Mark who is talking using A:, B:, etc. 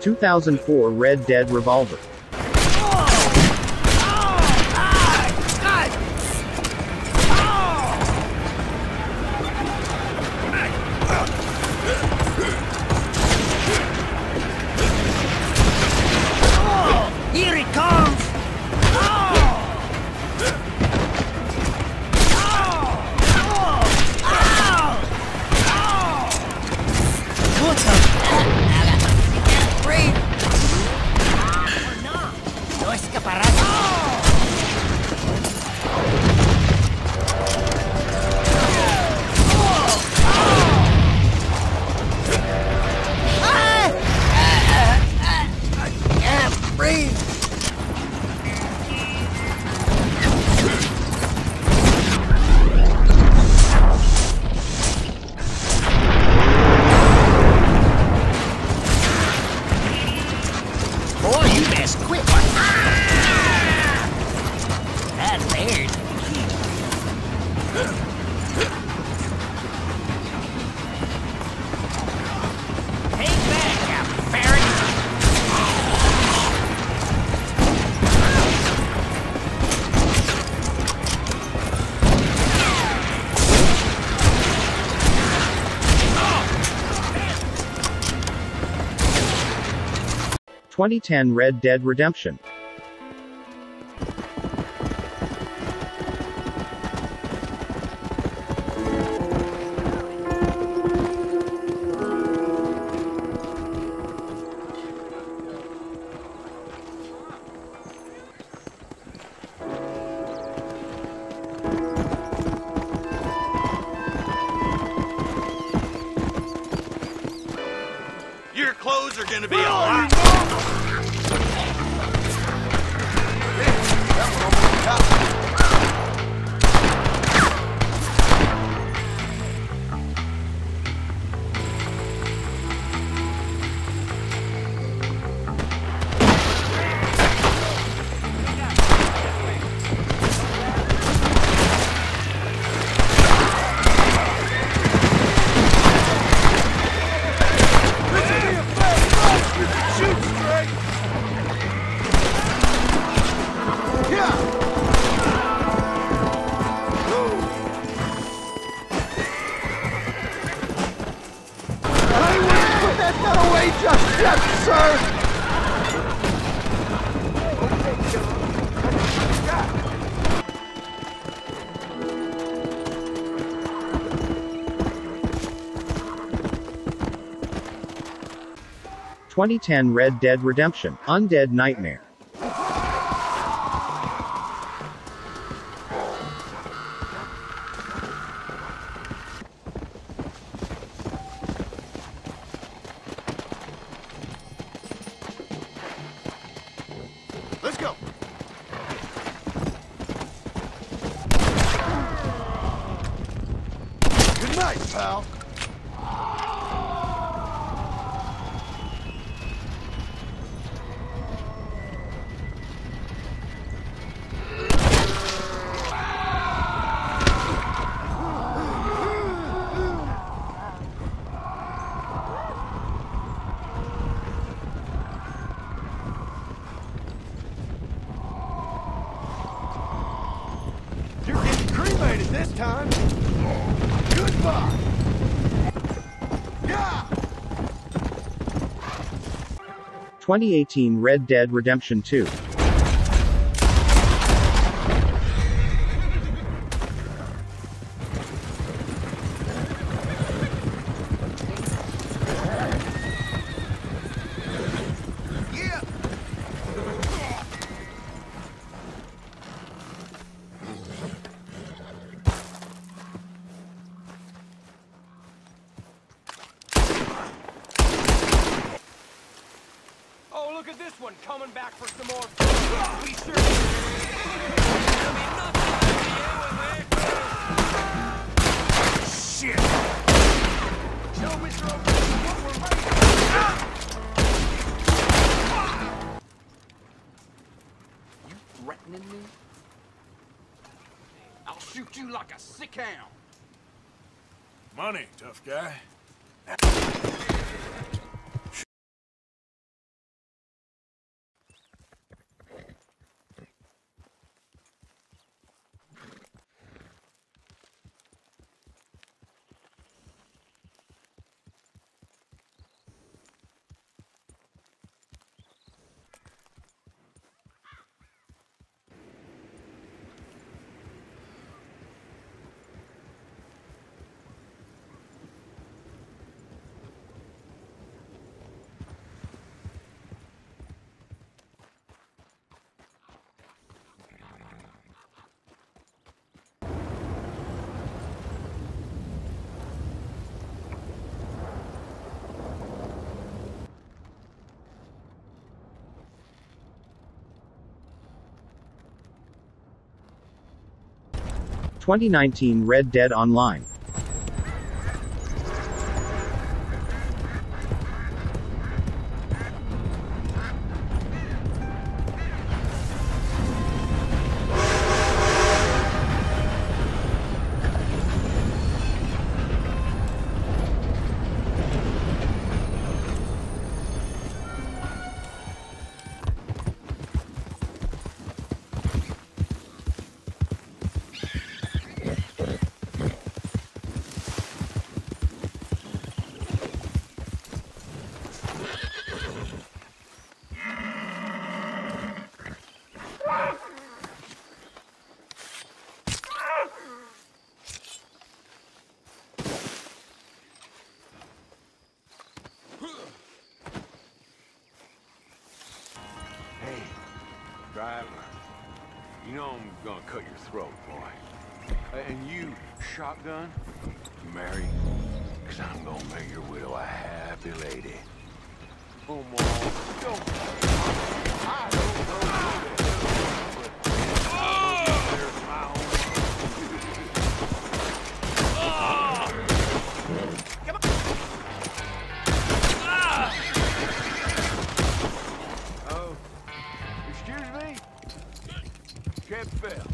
A: 2004 Red Dead Revolver.
B: Here it comes! What the? Can't breathe! No escaparás! I can't breathe! Boy, you best quit. That's weird. Take back, you ferret!
A: 2010 Red Dead Redemption.
C: Your clothes are gonna be a lot.
A: 2010 Red Dead Redemption, Undead Nightmare.
C: Let's go. Good night, pal. You're getting cremated this time. Goodbye. Yeah.
A: 2018 Red Dead Redemption 2.
C: Yeah.
D: 'Oh, look at this one coming back for some more. We sure.
C: Shit.
D: Show Mr. O'Brien what we're ready. You threatening me? I'll shoot you like a sick hound.
C: Money, tough guy.
A: 2019 Red Dead Online.
C: Hey, driver. You know I'm gonna cut your throat, boy. And you, shotgun, you married? Cause I'm gonna make your widow a happy lady. Oh, Mom, don't. I don't know who the hell you are, but there's my own. Oh, excuse me? Can't fail.